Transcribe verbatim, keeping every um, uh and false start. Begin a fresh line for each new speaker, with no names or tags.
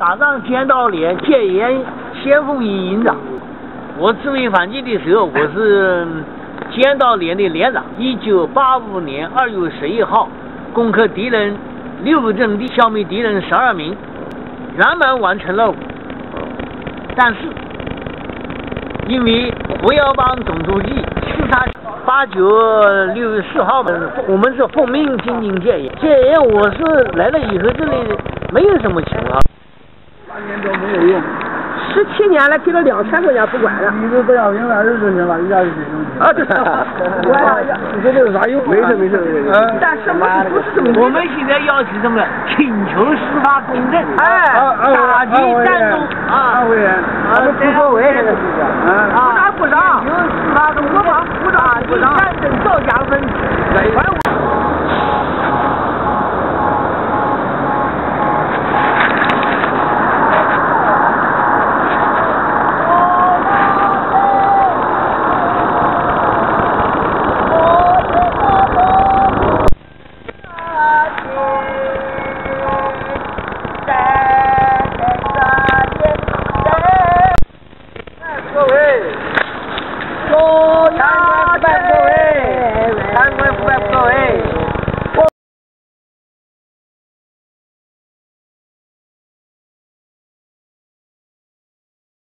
打仗监道连戒严先锋营营长。我自卫反击的时候，我是监道连的连长。一九八五年二月十一号，攻克敌人六个阵地，消灭敌人十二名，圆满完成任务。但是，因为胡耀邦总书记刺杀八九六月四号，我们是奉命进行戒严。戒严，我是来了以后，这里没有什么情况。
八年都没有用。
十七年了，给了两千块钱不管了。
你这不要命了，就行了，人家就行了。
啊，对。我呀，
你说这有啥用？没事没事没事。
但是我不是这么。
我们现在要求什么？请求司法公正。
哎，
打击战斗啊！
安徽人，
啊，无所谓这个事情。
啊，鼓掌鼓掌。
请求司法公正。
鼓掌鼓掌。